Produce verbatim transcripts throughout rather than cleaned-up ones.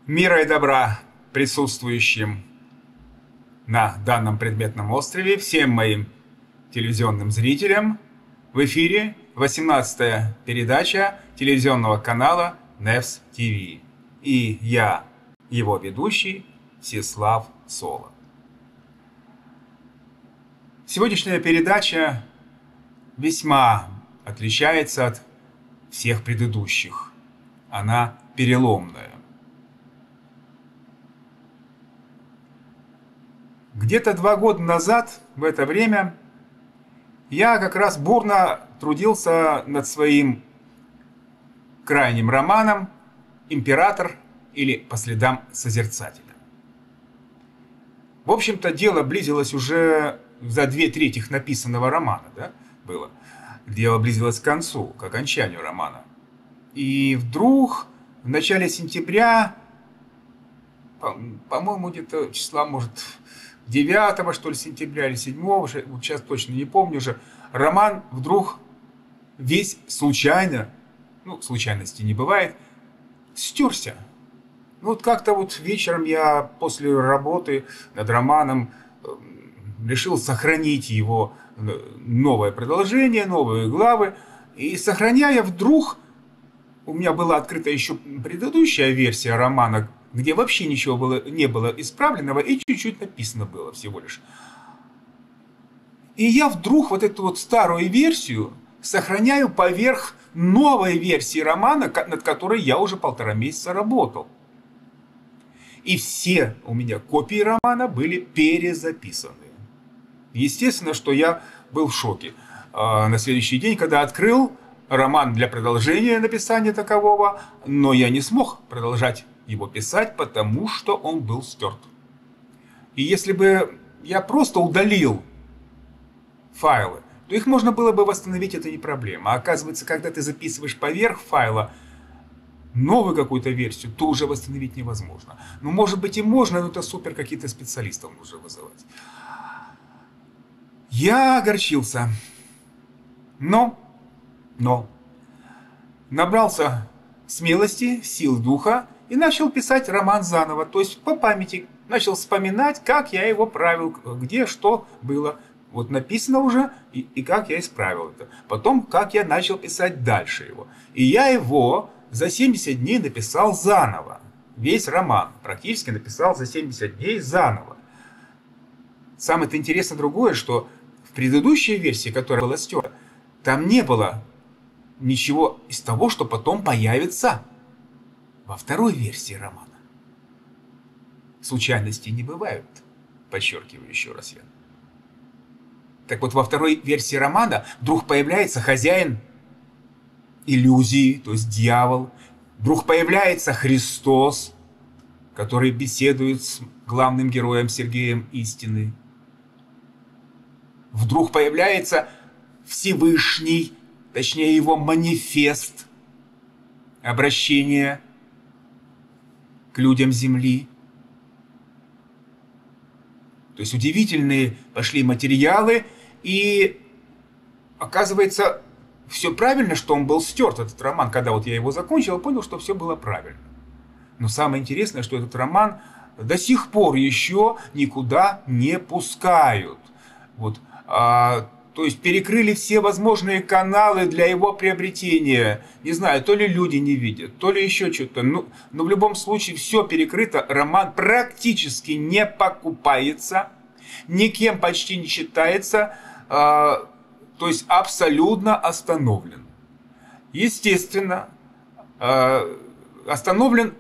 Мира и добра присутствующим на данном предметном острове, всем моим телевизионным зрителям. В эфире восемнадцатая передача телевизионного канала Невс ТВ. И я, его ведущий, Всеслав Соло. Сегодняшняя передача весьма отличается от всех предыдущих. Она переломная. Где-то два года назад, в это время, я как раз бурно трудился над своим крайним романом «Император» или «По следам Созерцателя». В общем-то, дело близилось уже за две трети написанного романа, да, было. Дело близилось к концу, к окончанию романа. И вдруг в начале сентября, по-моему, где-то числа, может, девятого, что ли, сентября или седьмого, вот сейчас точно не помню уже, роман вдруг весь случайно, ну, случайности не бывает, стерся. Ну, вот как-то вот вечером я после работы над романом решил сохранить его новое продолжение, новые главы, и сохраняя, вдруг у меня была открыта еще предыдущая версия романа, где вообще ничего было, не было исправленного и чуть-чуть написано было всего лишь. И я вдруг вот эту вот старую версию сохраняю поверх новой версии романа, над которой я уже полтора месяца работал. И все у меня копии романа были перезаписаны. Естественно, что я был в шоке. А на следующий день, когда открыл роман для продолжения написания такового, но я не смог продолжать его писать, потому что он был стерт. И если бы я просто удалил файлы, то их можно было бы восстановить, это не проблема. А оказывается, когда ты записываешь поверх файла новую какую-то версию, то уже восстановить невозможно. Ну, может быть и можно, но это супер какие-то специалистов нужно вызывать. Я огорчился. Но, но, набрался смелости, сил духа, и начал писать роман заново, то есть по памяти. Начал вспоминать, как я его правил, где что было. Вот написано уже, и, и как я исправил это. Потом, как я начал писать дальше его. И я его за семьдесят дней написал заново. Весь роман практически написал за семьдесят дней заново. Самое-то интересное другое, что в предыдущей версии, которая была стерта, там не было ничего из того, что потом появится во второй версии романа. Случайностей не бывают, подчеркиваю еще раз я. Так вот, во второй версии романа вдруг появляется хозяин иллюзии, то есть дьявол. Вдруг появляется Христос, который беседует с главным героем Сергеем Истины. Вдруг появляется Всевышний, точнее его манифест, обращение к людям Земли. То есть удивительные пошли материалы, и оказывается, все правильно, что он был стерт, этот роман. Когда вот я его закончил, понял, что все было правильно. Но самое интересное, что этот роман до сих пор еще никуда не пускают. Вот. А, то есть перекрыли все возможные каналы для его приобретения. Не знаю, то ли люди не видят, то ли еще что-то. Ну, но в любом случае все перекрыто. Роман практически не покупается, никем почти не читается. А, то есть абсолютно остановлен. Естественно, а, остановлен,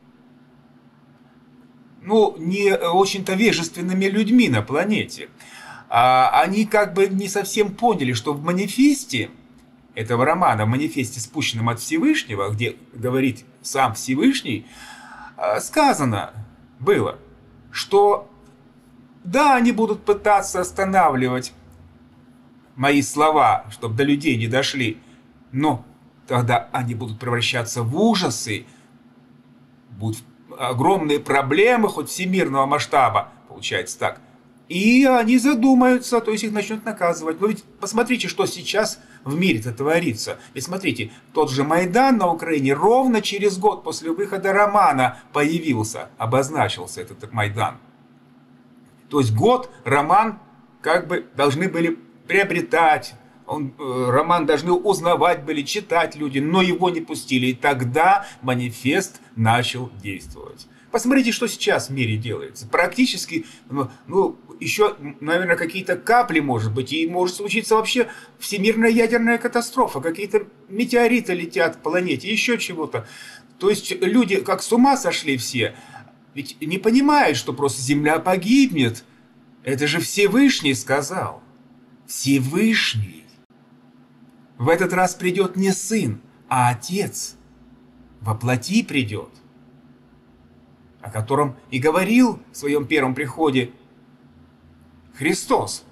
ну, не очень-то вежественными людьми на планете. Они как бы не совсем поняли, что в манифесте этого романа, в манифесте, спущенном от Всевышнего, где говорит сам Всевышний, сказано было, что да, они будут пытаться останавливать мои слова, чтобы до людей не дошли, но тогда они будут превращаться в ужасы, будут огромные проблемы, хоть всемирного масштаба, получается так. И они задумаются, то есть их начнут наказывать. Но ведь посмотрите, что сейчас в мире-то творится? Ведь смотрите, тот же Майдан на Украине ровно через год после выхода романа появился, обозначился этот Майдан. То есть год роман как бы должны были приобретать, он, э, роман должны узнавать были, читать люди, но его не пустили. И тогда манифест начал действовать. Посмотрите, что сейчас в мире делается. Практически, ну, еще, наверное, какие-то капли, может быть, и может случиться вообще всемирная ядерная катастрофа. Какие-то метеориты летят к планете, еще чего-то. То есть люди как с ума сошли все. Ведь не понимают, что просто Земля погибнет. Это же Всевышний сказал. Всевышний. В этот раз придет не сын, а отец. Во плоти придет. О котором и говорил в своем первом приходе Христос.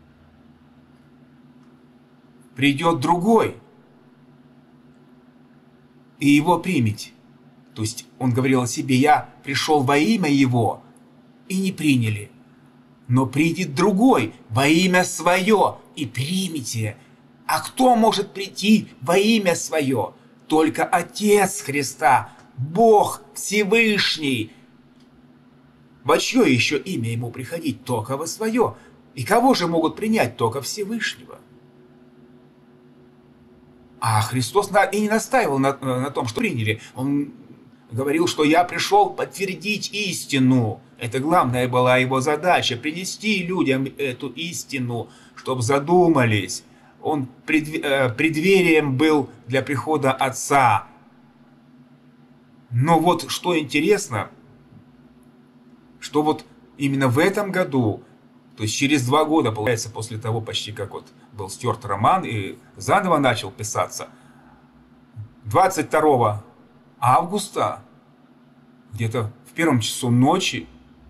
Придет другой, и его примите. То есть он говорил о себе: я пришел во имя его, и не приняли. Но придет другой во имя свое, и примите. А кто может прийти во имя свое? Только Отец Христа, Бог Всевышний. Во чье еще имя ему приходить? Только во свое. И кого же могут принять? Только Всевышнего. А Христос и не настаивал на, на том, что приняли. Он говорил, что я пришел подтвердить истину. Это главная была его задача, принести людям эту истину, чтобы задумались. Он преддверием был для прихода Отца. Но вот что интересно, что вот именно в этом году, то есть через два года, получается, после того почти как вот был стерт роман и заново начал писаться, двадцать второго августа, где-то в первом часу ночи,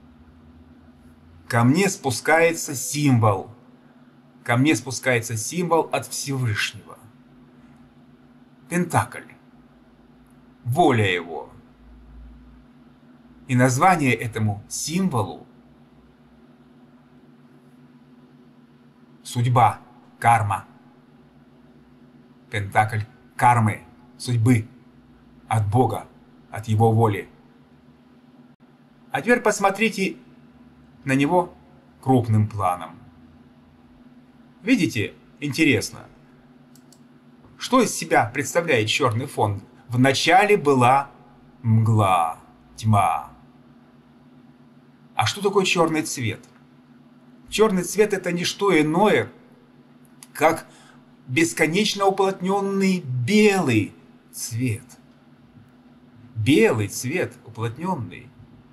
ко мне спускается символ. Ко мне спускается символ от Всевышнего. Пентакль. Воля его. И название этому символу — судьба, карма. Пентакль кармы, судьбы, от Бога, от Его воли. А теперь посмотрите на него крупным планом. Видите, интересно, что из себя представляет черный фон? Вначале была мгла, тьма. А что такое черный цвет? Черный цвет — это не что иное, как бесконечно уплотненный белый цвет. Белый цвет, уплотненный.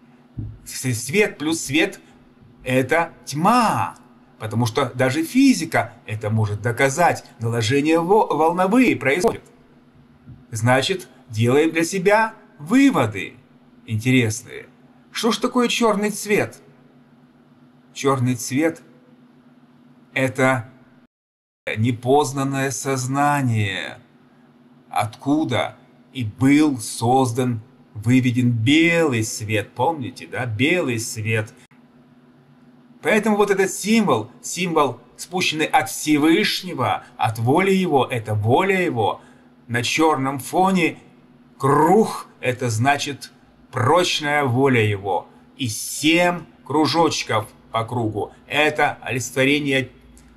Свет плюс свет — это тьма. Потому что даже физика это может доказать. Наложения волновые происходят. Значит, делаем для себя выводы интересные. Что ж такое черный цвет? Черный цвет — это непознанное сознание, откуда и был создан, выведен белый свет. Помните, да? Белый свет. Поэтому вот этот символ, символ, спущенный от Всевышнего, от воли Его, это воля Его. На черном фоне круг — это значит прочная воля Его. И семь кружочков по кругу — это олицетворение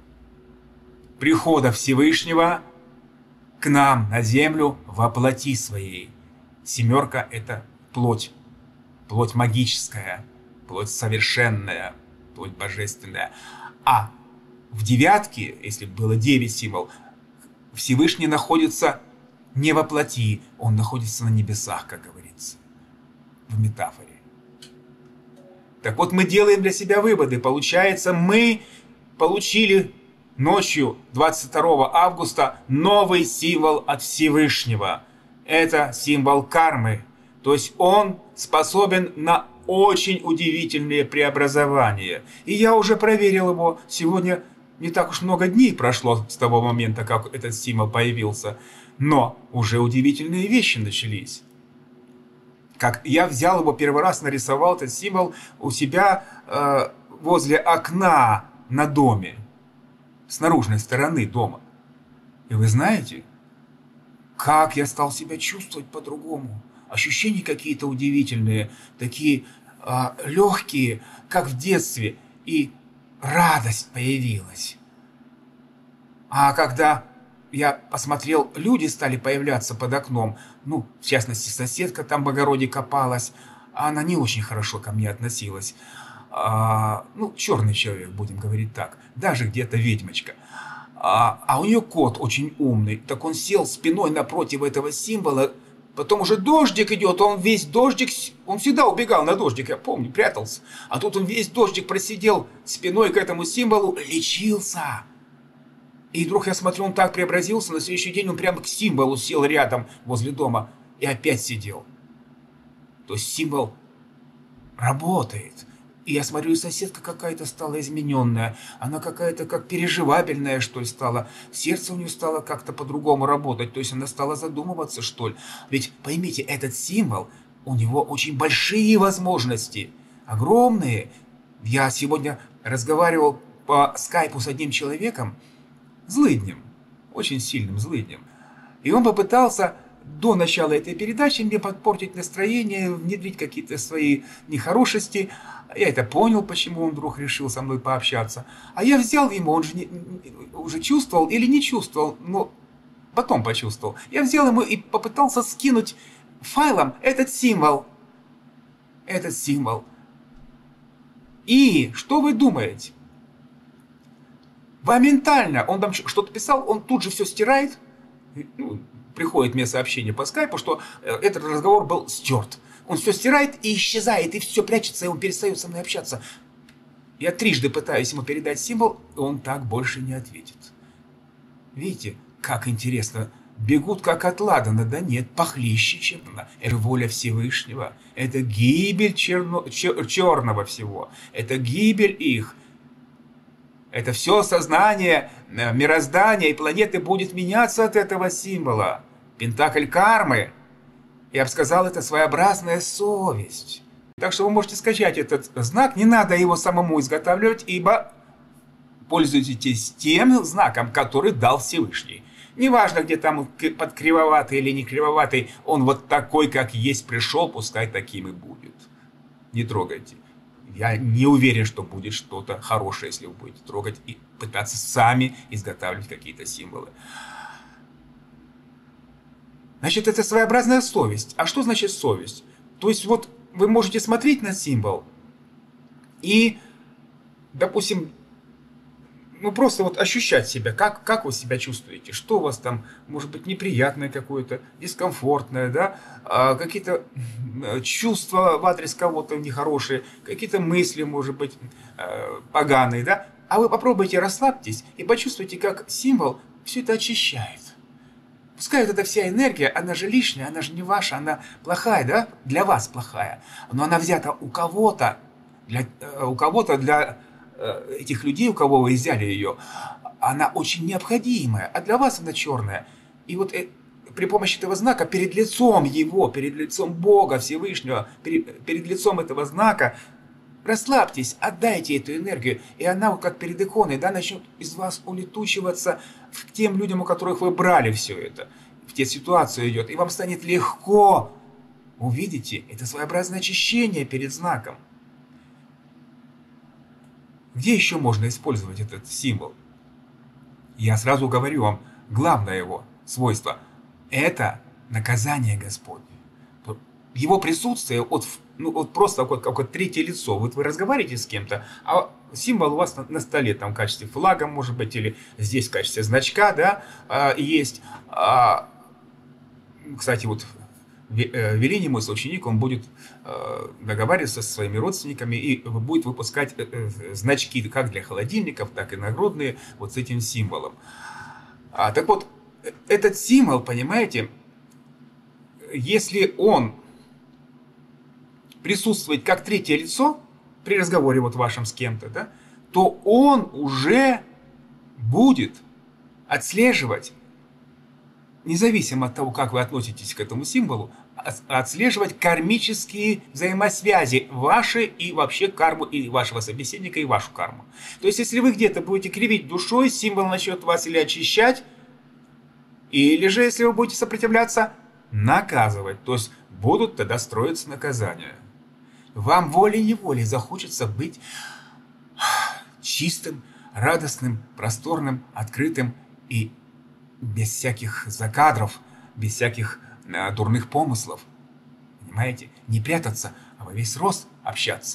прихода Всевышнего к нам на землю во плоти своей. Семерка — это плоть, плоть магическая, плоть совершенная, плоть божественная. А в девятке, если было девять символ, Всевышний находится не во плоти, он находится на небесах, как говорится, в метафоре. Так вот, мы делаем для себя выводы. Получается, мы получили ночью двадцать второго августа новый символ от Всевышнего. Это символ кармы. То есть он способен на очень удивительные преобразования. И я уже проверил его. Сегодня не так уж много дней прошло с того момента, как этот символ появился. Но уже удивительные вещи начались. Как я взял его первый раз, нарисовал этот символ у себя э, возле окна на доме. С наружной стороны дома. И вы знаете, как я стал себя чувствовать по-другому. Ощущения какие-то удивительные, такие а, легкие, как в детстве. И радость появилась. А когда я посмотрел, люди стали появляться под окном, ну, в частности, соседка там в огороде копалась, а она не очень хорошо ко мне относилась. А, ну, черный человек, будем говорить так, даже где-то ведьмочка. А, а у нее кот очень умный, так он сел спиной напротив этого символа, потом уже дождик идет, он весь дождик, он всегда убегал на дождик, я помню, прятался, а тут он весь дождик просидел спиной к этому символу, лечился. И вдруг я смотрю, он так преобразился, на следующий день он прямо к символу сел рядом возле дома и опять сидел. То есть символ работает. И я смотрю, и соседка какая-то стала измененная. Она какая-то как переживабельная, что ли, стала. Сердце у нее стало как-то по-другому работать. То есть она стала задумываться, что ли. Ведь, поймите, этот символ, у него очень большие возможности. Огромные. Я сегодня разговаривал по скайпу с одним человеком, злыднем, очень сильным злыднем. И он попытался до начала этой передачи мне подпортить настроение, внедрить какие-то свои нехорошести. Я это понял, почему он вдруг решил со мной пообщаться. А я взял ему, он же не, уже чувствовал или не чувствовал, но потом почувствовал. Я взял ему и попытался скинуть файлом этот символ. Этот символ. И что вы думаете? Моментально, он там что-то писал, он тут же все стирает. Ну, приходит мне сообщение по скайпу, что этот разговор был стерт. Он все стирает и исчезает, и все прячется, и он перестает со мной общаться. Я трижды пытаюсь ему передать символ, и он так больше не ответит. Видите, как интересно. Бегут как от ладана, да нет, похлеще, чем она. Это воля Всевышнего. Это гибель черно, чер, черного всего. Это гибель их. Это все сознание, мироздание и планеты будет меняться от этого символа. Пентакль кармы. Я бы сказал, это своеобразная совесть. Так что вы можете скачать этот знак. Не надо его самому изготавливать, ибо пользуйтесь тем знаком, который дал Всевышний. Неважно, где там под кривоватый или не кривоватый, он вот такой, как есть, пришел, пускай таким и будет. Не трогайте. Я не уверен, что будет что-то хорошее, если вы будете трогать и пытаться сами изготавливать какие-то символы. Значит, это своеобразная совесть. А что значит совесть? То есть вот вы можете смотреть на символ и, допустим, ну просто вот ощущать себя, как, как вы себя чувствуете, что у вас там, может быть, неприятное какое-то, дискомфортное, да, а, какие-то чувства в адрес кого-то нехорошие, какие-то мысли, может быть, поганые, да, а вы попробуйте расслабьтесь и почувствуйте, как символ все это очищает. Пускай вот эта вся энергия, она же лишняя, она же не ваша, она плохая, да, для вас плохая, но она взята у кого-то, для, у кого-то для этих людей, у кого вы взяли ее, она очень необходимая, а для вас она черная. И вот при помощи этого знака перед лицом его, перед лицом Бога Всевышнего, перед, перед лицом этого знака, расслабьтесь, отдайте эту энергию, и она, как перед иконой, да, начнет из вас улетучиваться к тем людям, у которых вы брали все это, в те ситуации идет, и вам станет легко. Увидите, это своеобразное очищение перед знаком. Где еще можно использовать этот символ? Я сразу говорю вам, главное его свойство – это наказание Господне. Его присутствие, от, ну, вот просто как, как третье лицо. Вот вы разговариваете с кем-то, а символ у вас на, на столе, там в качестве флага, может быть, или здесь в качестве значка, да, а, есть. А, кстати, вот Велиний, мой соученик, он будет договариваться со своими родственниками и будет выпускать значки как для холодильников, так и нагрудные вот с этим символом. А, так вот, этот символ, понимаете, если он присутствует как третье лицо при разговоре вот вашем с кем-то, да, то он уже будет отслеживать, независимо от того, как вы относитесь к этому символу, отслеживать кармические взаимосвязи ваши и вообще карму и вашего собеседника, и вашу карму. То есть, если вы где-то будете кривить душой, символ начнет вас или очищать, Или же, если вы будете сопротивляться, наказывать. То есть будут тогда строиться наказания. Вам волей-неволей захочется быть чистым, радостным, просторным, открытым и без всяких закадров, без всяких э, дурных помыслов. Понимаете? Не прятаться, а во весь рост общаться.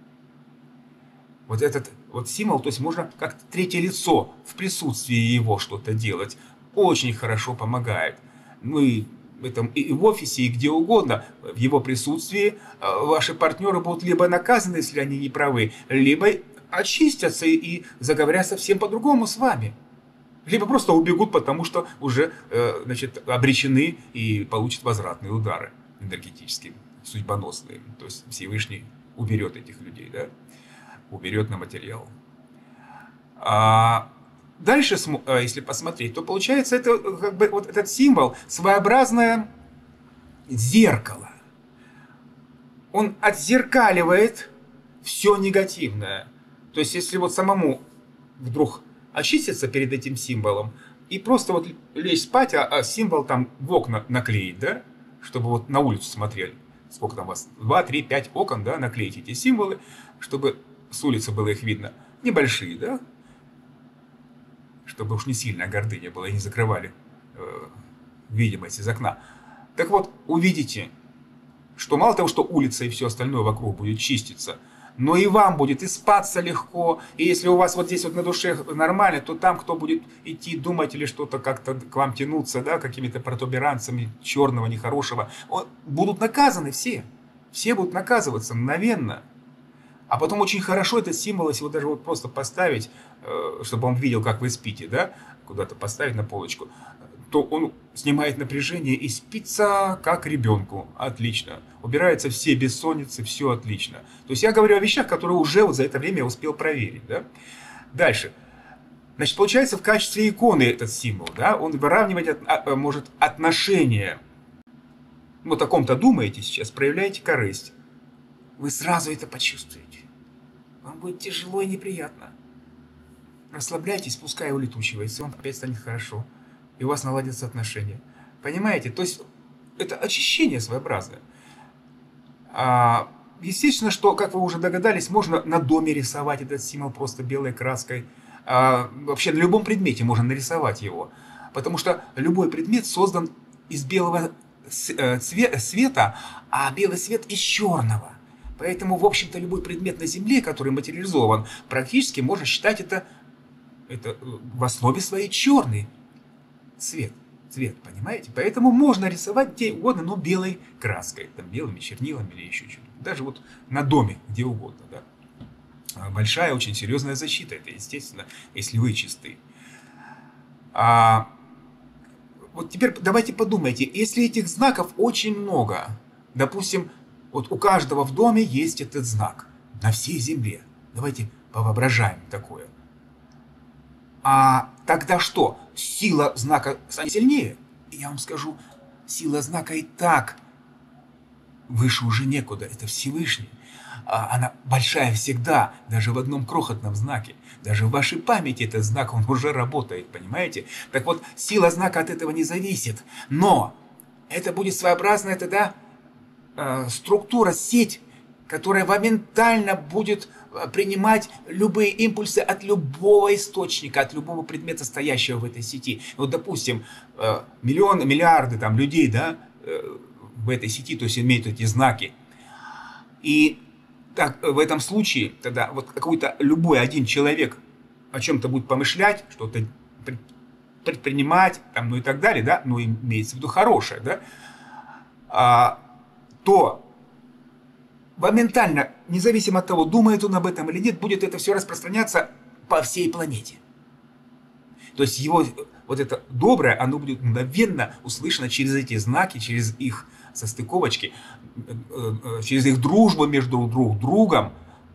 Вот этот вот символ, то есть можно как-то третье лицо в присутствии его что-то делать, очень хорошо помогает. Ну и в, этом, и в офисе, и где угодно, в его присутствии э, ваши партнеры будут либо наказаны, если они не правы, либо очистятся и заговорят совсем по-другому с вами. Либо просто убегут, потому что уже э, значит, обречены и получат возвратные удары энергетические, судьбоносные. То есть Всевышний уберет этих людей, да? Уберет на материал. А дальше, если посмотреть, то получается это как бы вот этот символ своеобразное зеркало. Он отзеркаливает все негативное. То есть если вот самому вдруг очиститься перед этим символом и просто вот лечь спать, а, а символ там в окна наклеить, да, чтобы вот на улицу смотрели. Сколько там у вас? два, три, пять окон, да, наклеить эти символы, чтобы с улицы было их видно. Небольшие, да, чтобы уж не сильная гордыня была и не закрывали э, видимость из окна. Так вот, увидите, что мало того, что улица и все остальное вокруг будет чиститься, но и вам будет и спаться легко, и если у вас вот здесь вот на душе нормально, то там, кто будет идти, думать или что-то как-то к вам тянуться, да, какими-то протуберанцами черного, нехорошего, будут наказаны все. Все будут наказываться мгновенно. А потом очень хорошо этот символ, если вот даже вот просто поставить, чтобы он видел, как вы спите, да, куда-то поставить на полочку, то он снимает напряжение и спится как ребенку. Отлично. Убираются все бессонницы, все отлично. То есть я говорю о вещах, которые уже вот за это время я успел проверить. Да? Дальше. Значит, получается, в качестве иконы этот символ, да, он выравнивать от, может отношения. Вот о ком-то думаете сейчас, проявляете корысть. Вы сразу это почувствуете. Вам будет тяжело и неприятно. Расслабляйтесь, пускай улетучивается, вам опять станет хорошо. И у вас наладятся отношения. Понимаете? То есть это очищение своеобразное. А, естественно, что, как вы уже догадались, можно на доме рисовать этот символ просто белой краской. А, вообще на любом предмете можно нарисовать его. Потому что любой предмет создан из белого цвета, а белый цвет из черного. Поэтому, в общем-то, любой предмет на Земле, который материализован, практически можно считать это, это в основе своей черный цвет, цвет, понимаете? Поэтому можно рисовать где угодно, но белой краской, там, белыми чернилами или еще что-то. Даже вот на доме, где угодно, да. Большая, очень серьезная защита, это естественно, если вы чисты. А, вот теперь давайте подумайте, если этих знаков очень много, допустим, вот у каждого в доме есть этот знак на всей земле. Давайте повоображаем такое. А тогда что? Сила знака станет сильнее? Я вам скажу, сила знака и так выше уже некуда. Это Всевышний. Она большая всегда, даже в одном крохотном знаке. Даже в вашей памяти этот знак, он уже работает, понимаете? Так вот, сила знака от этого не зависит. Но это будет своеобразная тогда э, структура, сеть, которая моментально будет принимать любые импульсы от любого источника, от любого предмета, стоящего в этой сети. Вот, допустим, миллионы, миллиарды там, людей, да, в этой сети, то есть имеют эти знаки. И так, в этом случае тогда вот какой-то любой один человек о чем-то будет помышлять, что-то предпринимать, там, ну и так далее, да, ну имеется в виду хорошее, да, а, то моментально, независимо от того, думает он об этом или нет, будет это все распространяться по всей планете. То есть его вот это доброе, оно будет мгновенно услышано через эти знаки, через их состыковочки, через их дружбу между друг другом,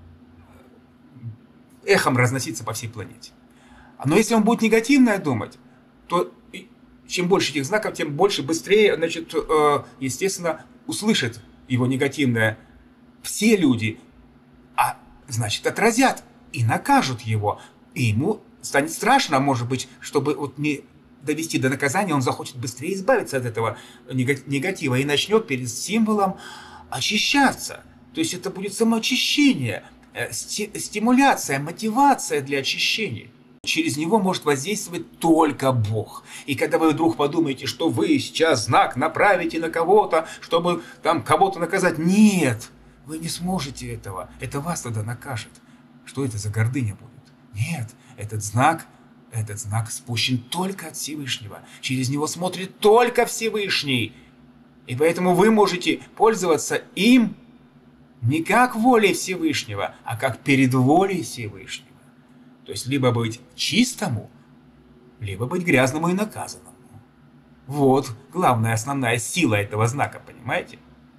эхом разноситься по всей планете. Но если он будет негативное думать, то чем больше этих знаков, тем больше, быстрее, значит, естественно, услышит его негативное все люди, а значит отразят и накажут его, и ему станет страшно, может быть, чтобы вот не довести до наказания, он захочет быстрее избавиться от этого негатива и начнет перед символом очищаться. То есть это будет самоочищение, стимуляция, мотивация для очищения. Через него может воздействовать только Бог. И когда вы вдруг подумаете, что вы сейчас знак направите на кого-то, чтобы там кого-то наказать, нет, вы не сможете этого. Это вас тогда накажет. Что это за гордыня будет? Нет, этот знак, этот знак спущен только от Всевышнего. Через него смотрит только Всевышний. И поэтому вы можете пользоваться им не как волей Всевышнего, а как перед волей Всевышнего. То есть либо быть чистому, либо быть грязному и наказанному. Вот главная, основная сила этого знака, понимаете?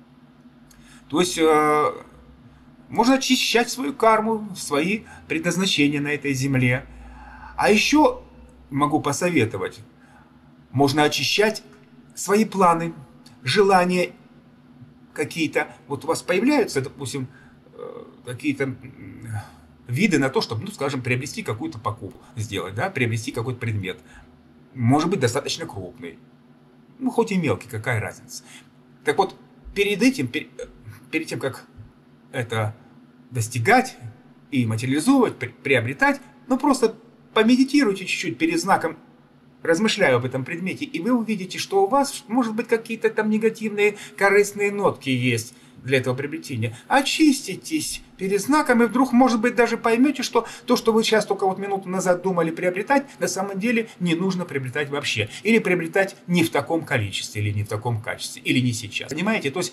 То есть э, можно очищать свою карму, свои предназначения на этой земле. А еще могу посоветовать, можно очищать свои планы, желания какие-то. Вот у вас появляются, допустим, э, какие-то виды на то, чтобы, ну, скажем, приобрести какую-то покупку, сделать, да, приобрести какой-то предмет. Может быть, достаточно крупный. Ну, хоть и мелкий, какая разница. Так вот, перед этим, перед, перед тем, как это достигать и материализовывать, приобретать, ну, просто помедитируйте чуть-чуть перед знаком, размышляя об этом предмете, и вы увидите, что у вас, может быть, какие-то там негативные, корыстные нотки есть для этого приобретения. Очиститесь перед знаком, и вдруг, может быть, даже поймете, что то, что вы сейчас только вот минуту назад думали приобретать, на самом деле не нужно приобретать вообще. Или приобретать не в таком количестве, или не в таком качестве, или не сейчас. Понимаете? То есть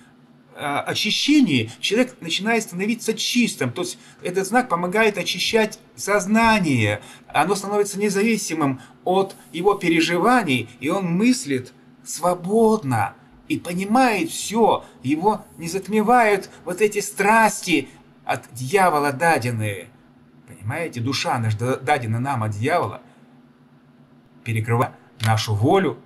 очищение, человек начинает становиться чистым. То есть этот знак помогает очищать сознание. Оно становится независимым от его переживаний, и он мыслит свободно. И понимает все, его не затмевают вот эти страсти от дьявола даденные. Понимаете, душа наша дадена нам от дьявола, перекрывает нашу волю,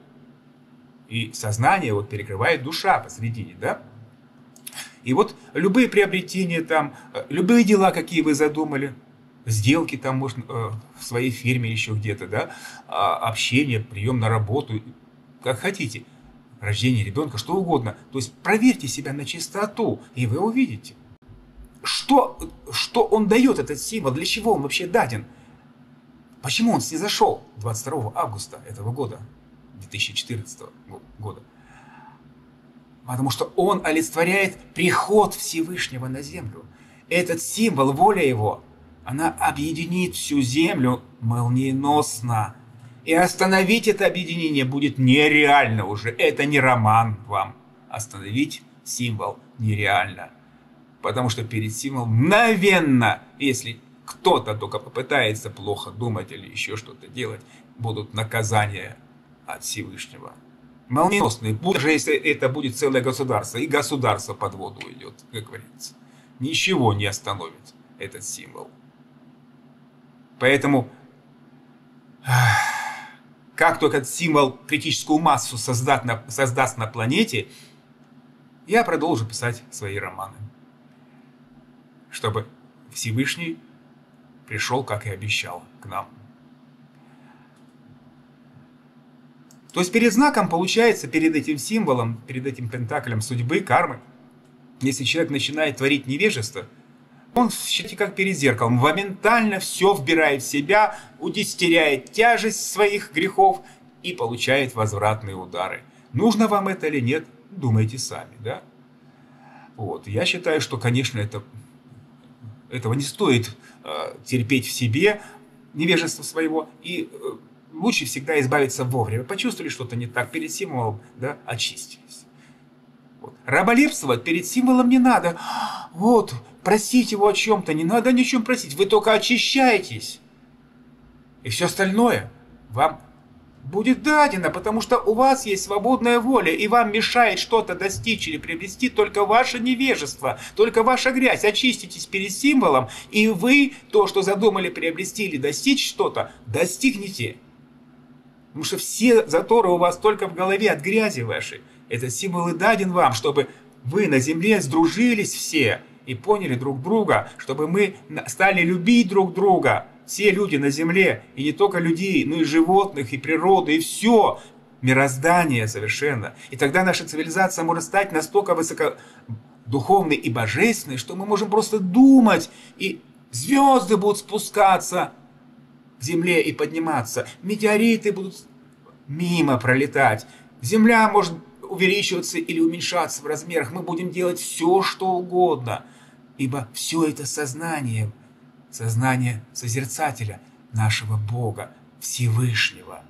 и сознание вот перекрывает душа посредине, да? И вот любые приобретения там, любые дела, какие вы задумали, сделки там, может, в своей фирме еще где-то, да, общение, прием на работу, как хотите, рождение ребенка, что угодно. То есть проверьте себя на чистоту, и вы увидите, что, что он дает, этот символ, для чего он вообще даден. Почему он снизошел двадцать второго августа этого года, две тысячи четырнадцатого года? Потому что он олицетворяет приход Всевышнего на землю. Этот символ, воля его, она объединит всю землю молниеносно. И остановить это объединение будет нереально уже. Это не роман вам. Остановить символ нереально. Потому что перед символом мгновенно, если кто-то только попытается плохо думать или еще что-то делать, будут наказания от Всевышнего. Молниеносные. Даже если это будет целое государство, и государство под воду идет, как говорится. Ничего не остановит этот символ. Поэтому... Как только этот символ критическую массу создаст на, создаст на планете, я продолжу писать свои романы. Чтобы Всевышний пришел, как и обещал, к нам. То есть перед знаком, получается, перед этим символом, перед этим пентаклем судьбы, кармы, если человек начинает творить невежество, он, считайте, как перед зеркалом, моментально все вбирает в себя, удестеряет тяжесть своих грехов и получает возвратные удары. Нужно вам это или нет, думайте сами, да? Вот. Я считаю, что, конечно, это, этого не стоит э, терпеть в себе, невежество своего, и э, лучше всегда избавиться вовремя. Почувствовали что-то не так перед символом, да, очистились. Вот. Раболепствовать перед символом не надо. Вот, просить его о чем-то, не надо ни о чем просить, вы только очищаетесь. И все остальное вам будет дадено, потому что у вас есть свободная воля, и вам мешает что-то достичь или приобрести только ваше невежество, только ваша грязь. Очиститесь перед символом, и вы то, что задумали приобрести или достичь что-то, достигнете. Потому что все заторы у вас только в голове от грязи вашей. Этот символ и даден вам, чтобы вы на земле сдружились все и поняли друг друга, чтобы мы стали любить друг друга все люди на Земле, и не только людей, но и животных, и природы, и все, мироздание совершенно. И тогда наша цивилизация может стать настолько высокодуховной и божественной, что мы можем просто думать, и звезды будут спускаться к Земле и подниматься, метеориты будут мимо пролетать, Земля может увеличиваться или уменьшаться в размерах, мы будем делать все, что угодно, ибо все это сознание, сознание Созерцателя, нашего Бога, Всевышнего.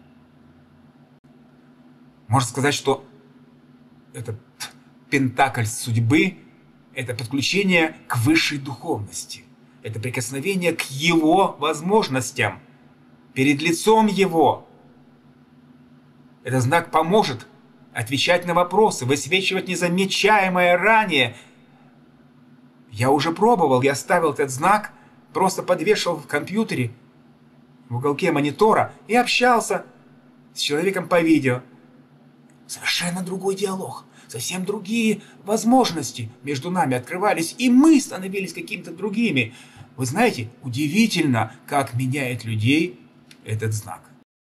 Можно сказать, что этот пентакль судьбы – это подключение к высшей духовности, это прикосновение к Его возможностям, перед лицом Его. Этот знак поможет отвечать на вопросы, высвечивать незамечаемое ранее. Я уже пробовал, я ставил этот знак, просто подвешивал в компьютере, в уголке монитора и общался с человеком по видео. Совершенно другой диалог, совсем другие возможности между нами открывались, и мы становились какими-то другими. Вы знаете, удивительно, как меняет людей этот знак.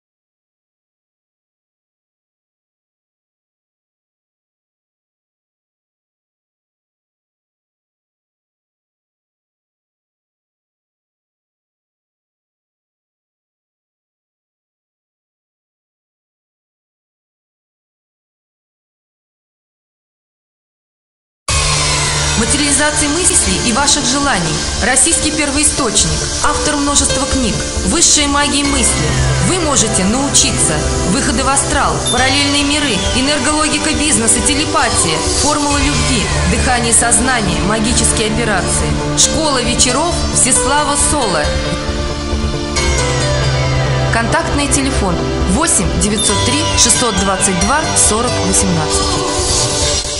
Материализации мыслей и ваших желаний. Российский первоисточник. Автор множества книг. Высшая магия мысли. Вы можете научиться. Выходы в астрал, параллельные миры, энергологика бизнеса, телепатия, формула любви, дыхание сознания, магические операции. Школа вечеров Всеслава Соло. Контактный телефон восемь девятьсот три шестьсот двадцать два сорок восемнадцать.